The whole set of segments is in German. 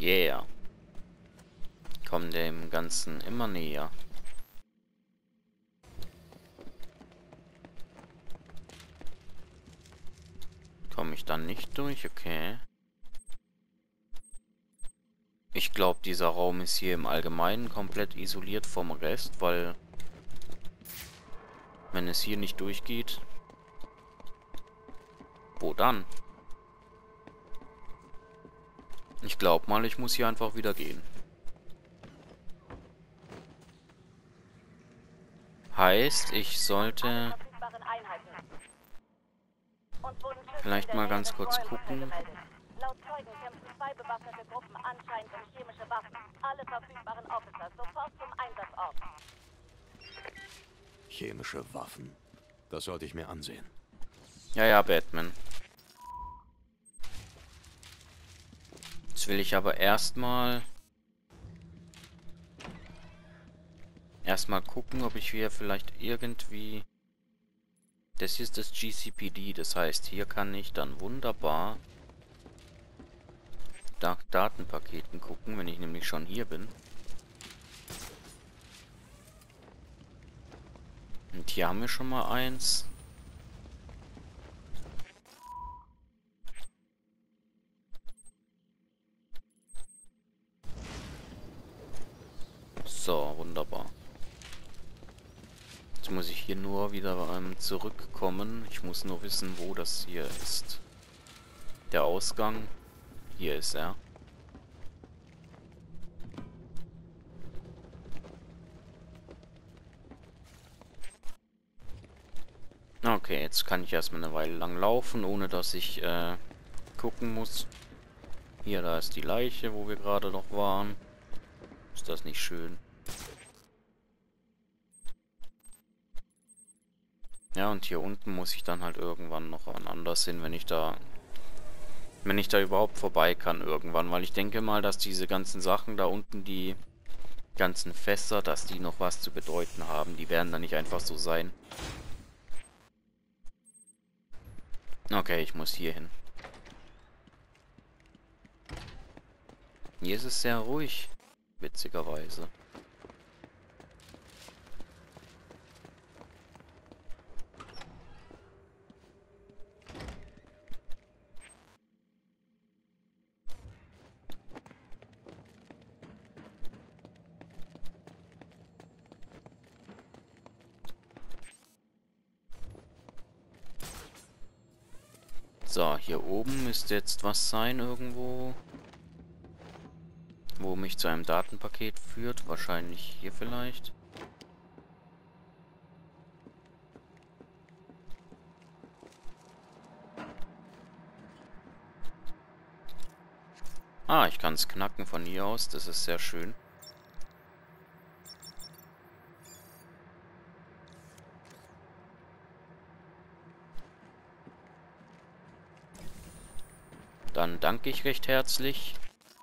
Yeah. Kommen dem Ganzen immer näher. Komme ich dann nicht durch? Okay. Ich glaube, dieser Raum ist hier im Allgemeinen komplett isoliert vom Rest, weil wenn es hier nicht durchgeht, wo dann? Ich glaube mal, ich muss hier einfach wieder gehen. Heißt, ich sollte vielleicht mal ganz kurz gucken. Laut Zeugen kämpfen 2 bewaffnete Gruppen anscheinend um chemische Waffen. Alle verfügbaren Officer sofort zum Einsatzort. Chemische Waffen. Das sollte ich mir ansehen. Ja, ja, Batman. Jetzt will ich aber erstmal gucken, ob ich hier vielleicht irgendwie... Das hier ist das GCPD, das heißt, hier kann ich dann wunderbar nach Datenpaketen gucken, wenn ich nämlich schon hier bin. Und hier haben wir schon mal eins. So, wunderbar. Jetzt muss ich hier nur wieder zurückkommen. Ich muss nur wissen, wo das hier ist. Der Ausgang. Hier ist er. Okay, jetzt kann ich erstmal eine Weile lang laufen, ohne dass ich gucken muss. Hier, da ist die Leiche, wo wir gerade noch waren. Ist das nicht schön? Ja, und hier unten muss ich dann halt irgendwann noch woanders hin, wenn ich da überhaupt vorbei kann irgendwann, weil ich denke mal, dass diese ganzen Sachen da unten, die ganzen Fässer, dass die noch was zu bedeuten haben. Die werden dann nicht einfach so sein. Okay, ich muss hier hin. Hier ist es sehr ruhig, witzigerweise. So, hier oben müsste jetzt was sein irgendwo, wo mich zu einem Datenpaket führt. Wahrscheinlich hier vielleicht. Ah, ich kann es knacken von hier aus. Das ist sehr schön. Dann danke ich recht herzlich.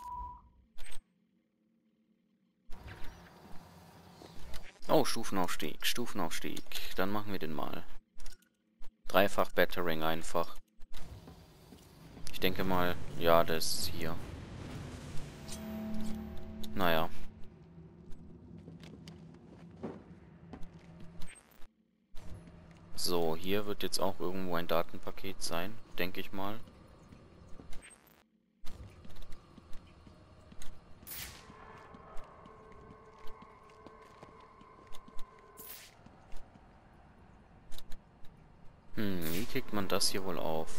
Oh, Stufenaufstieg, Stufenaufstieg. Dann machen wir den mal. Dreifach Battering einfach. Ich denke mal, ja, das ist hier. Naja. So, hier wird jetzt auch irgendwo ein Datenpaket sein, denke ich mal. Wie kriegt man das hier wohl auf?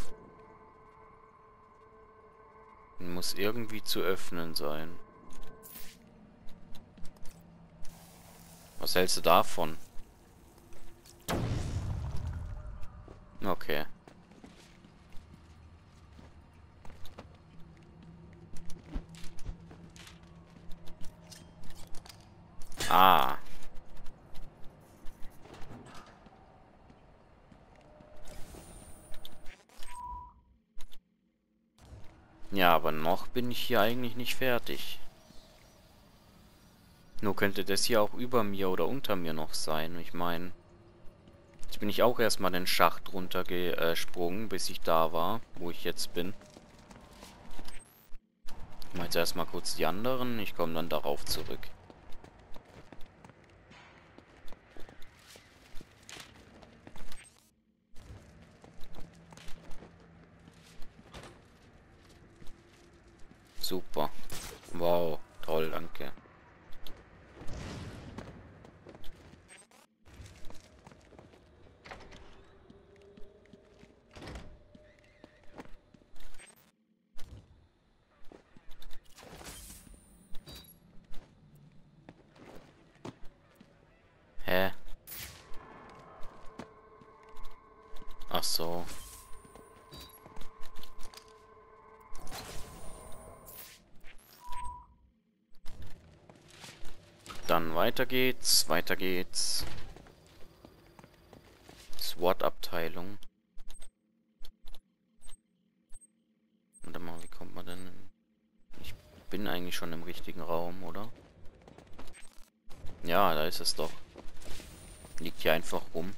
Muss irgendwie zu öffnen sein. Was hältst du davon? Okay. Ah. Ja, aber noch bin ich hier eigentlich nicht fertig. Nur könnte das hier auch über mir oder unter mir noch sein. Ich meine, jetzt bin ich auch erstmal den Schacht runtergesprungen, bis ich da war, wo ich jetzt bin. Ich mache jetzt erstmal kurz die anderen. Ich komme dann darauf zurück. Super. Wow. Toll, danke. Hä? Ach so. Dann weiter geht's, weiter geht's. SWAT-Abteilung. Warte mal, wie kommt man denn hin? Ich bin eigentlich schon im richtigen Raum, oder? Ja, da ist es doch. Liegt hier einfach rum.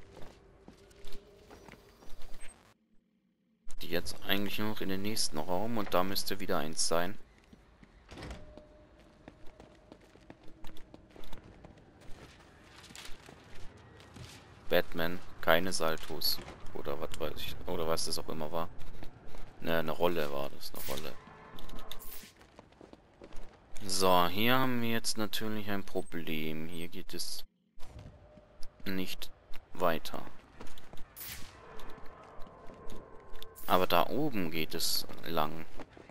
Die jetzt eigentlich nur noch in den nächsten Raum und da müsste wieder eins sein. Batman, keine Saltos. Oder was weiß ich. Oder was das auch immer war. Ne, eine Rolle war das, eine Rolle. So, hier haben wir jetzt natürlich ein Problem. Hier geht es nicht weiter. Aber da oben geht es lang.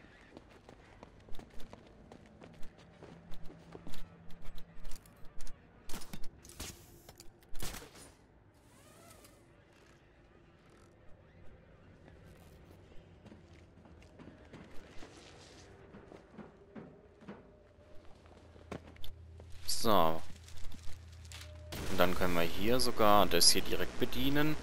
So. Und dann können wir hier sogar das hier direkt bedienen.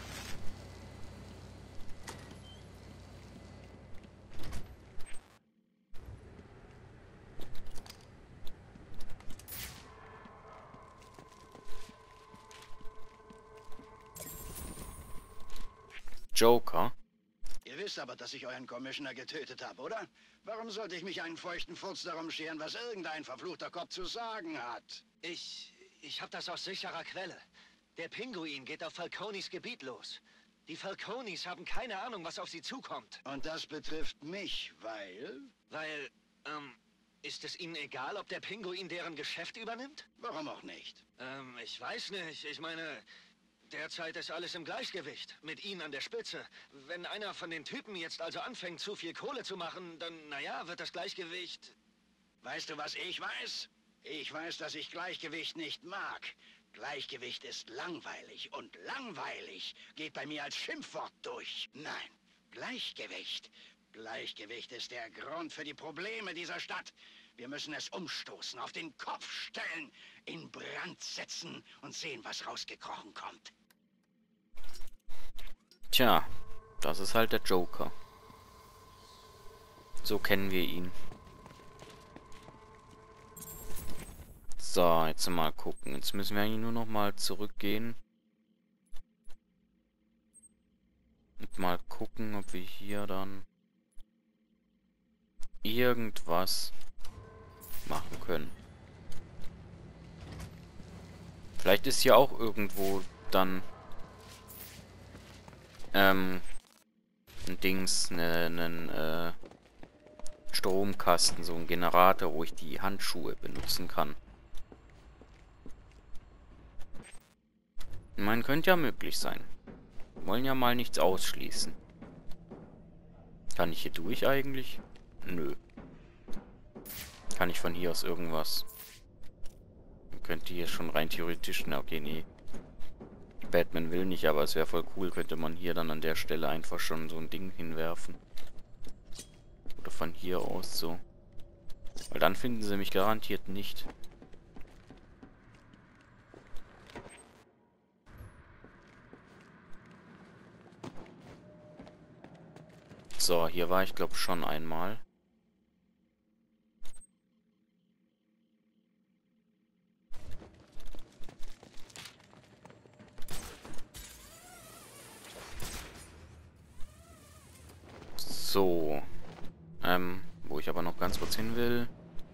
Joker. Ihr wisst aber, dass ich euren Commissioner getötet habe, oder? Warum sollte ich mich einen feuchten Furz darum scheren, was irgendein verfluchter Kopf zu sagen hat? Ich hab das aus sicherer Quelle. Der Pinguin geht auf Falconis Gebiet los. Die Falconis haben keine Ahnung, was auf sie zukommt. Und das betrifft mich, weil... Weil, ist es ihnen egal, ob der Pinguin deren Geschäft übernimmt? Warum auch nicht? Ich weiß nicht. Ich meine, derzeit ist alles im Gleichgewicht. Mit ihnen an der Spitze. Wenn einer von den Typen jetzt also anfängt, zu viel Kohle zu machen, dann, naja, wird das Gleichgewicht... Weißt du, was ich weiß? Ich weiß, dass ich Gleichgewicht nicht mag. Gleichgewicht ist langweilig und langweilig geht bei mir als Schimpfwort durch. Nein, Gleichgewicht. Gleichgewicht ist der Grund für die Probleme dieser Stadt. Wir müssen es umstoßen, auf den Kopf stellen, in Brand setzen und sehen, was rausgekrochen kommt. Tja, das ist halt der Joker. So kennen wir ihn. So, jetzt mal gucken. Jetzt müssen wir eigentlich nur noch mal zurückgehen. Und mal gucken, ob wir hier dann irgendwas machen können. Vielleicht ist hier auch irgendwo dann ein Dings, einen Stromkasten, so ein Generator, wo ich die Handschuhe benutzen kann. Ich meine, könnte ja möglich sein. Wollen ja mal nichts ausschließen. Kann ich hier durch eigentlich? Nö. Kann ich von hier aus irgendwas? Könnte hier schon rein theoretisch... Na, okay, nee. Batman will nicht, aber es wäre voll cool, könnte man hier dann an der Stelle einfach schon so ein Ding hinwerfen. Oder von hier aus so. Weil dann finden sie mich garantiert nicht. So, hier war ich glaube schon einmal. So. Wo ich aber noch ganz kurz hin will.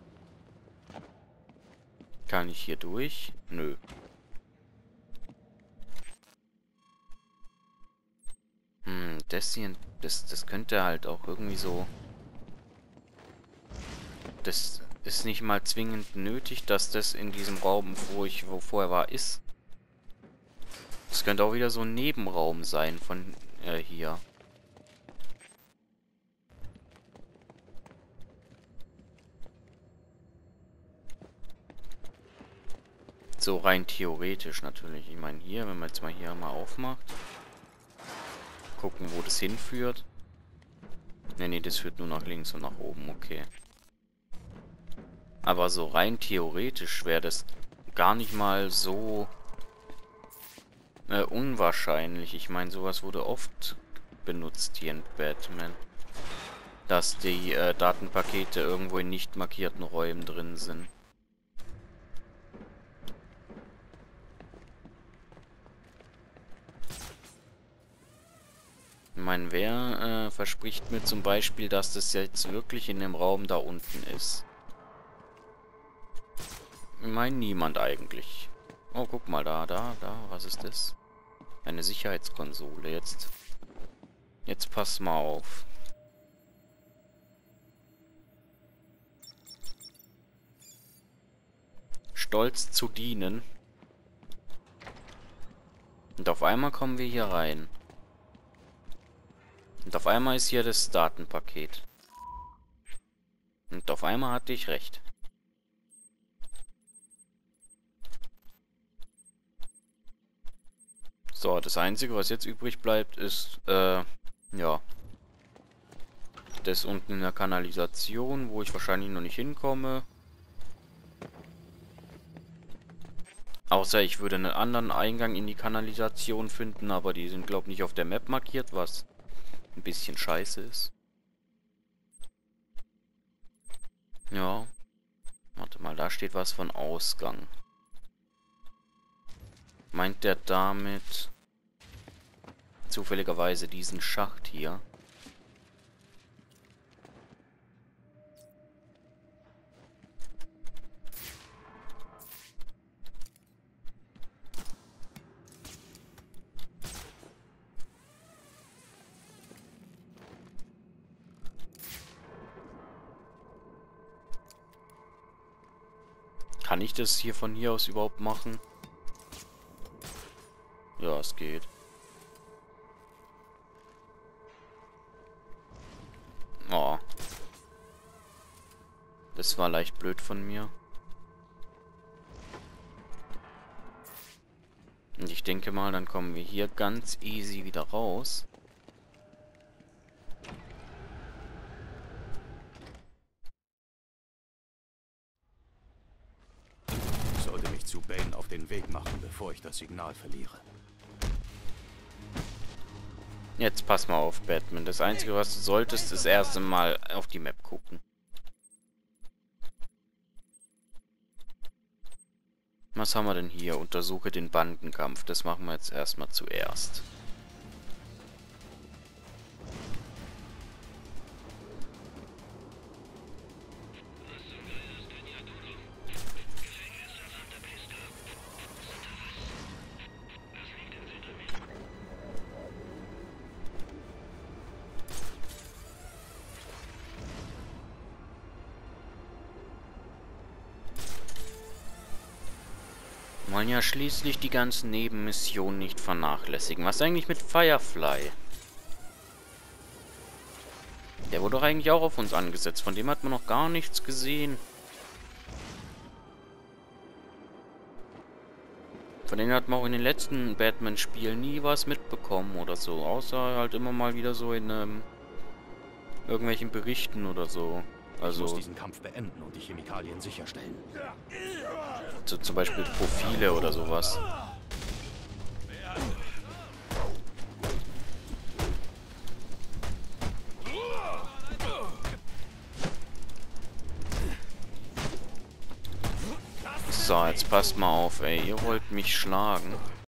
Kann ich hier durch? Nö. Das hier, das könnte halt auch irgendwie so... Das ist nicht mal zwingend nötig, dass das in diesem Raum, wo vorher war, ist. Das könnte auch wieder so ein Nebenraum sein von hier. So rein theoretisch natürlich. Ich meine hier, wenn man jetzt mal hier mal aufmacht. Gucken, wo das hinführt. Ne, das führt nur nach links und nach oben, okay. Aber so rein theoretisch wäre das gar nicht mal so unwahrscheinlich. Ich meine, sowas wurde oft benutzt hier in Batman. Dass die Datenpakete irgendwo in nicht markierten Räumen drin sind. Ich meine, wer verspricht mir zum Beispiel, dass das jetzt wirklich in dem Raum da unten ist? Ich meine, niemand eigentlich. Oh, guck mal, da, was ist das? Eine Sicherheitskonsole. Jetzt pass mal auf. Stolz zu dienen. Und auf einmal kommen wir hier rein. Und auf einmal ist hier das Datenpaket. Und auf einmal hatte ich recht. So, das Einzige, was jetzt übrig bleibt, ist, ja. Das unten in der Kanalisation, wo ich wahrscheinlich noch nicht hinkomme. Außer ich würde einen anderen Eingang in die Kanalisation finden, aber die sind, glaube ich, nicht auf der Map markiert, was ein bisschen scheiße ist. Ja. Warte mal, da steht was von Ausgang. Meint der damit zufälligerweise diesen Schacht hier? Kann ich das hier von hier aus überhaupt machen? Ja, es geht. Oh. Das war leicht blöd von mir. Und ich denke mal, dann kommen wir hier ganz easy wieder raus. Ich sollte mich zu Bane auf den Weg machen, bevor ich das Signal verliere. Jetzt pass mal auf, Batman. Das Einzige, was du solltest, ist das erste Mal auf die Map gucken. Was haben wir denn hier? Untersuche den Bandenkampf. Das machen wir jetzt erstmal zuerst. Wir wollen ja schließlich die ganzen Nebenmissionen nicht vernachlässigen. Was eigentlich mit Firefly? Der wurde doch eigentlich auch auf uns angesetzt. Von dem hat man noch gar nichts gesehen. Von denen hat man auch in den letzten Batman-Spielen nie was mitbekommen oder so. Außer halt immer mal wieder so in irgendwelchen Berichten oder so. Also Ich muss diesen Kampf beenden und die Chemikalien sicherstellen. so zum Beispiel Profile oder sowas. So, jetzt passt mal auf, ey. Ihr wollt mich schlagen.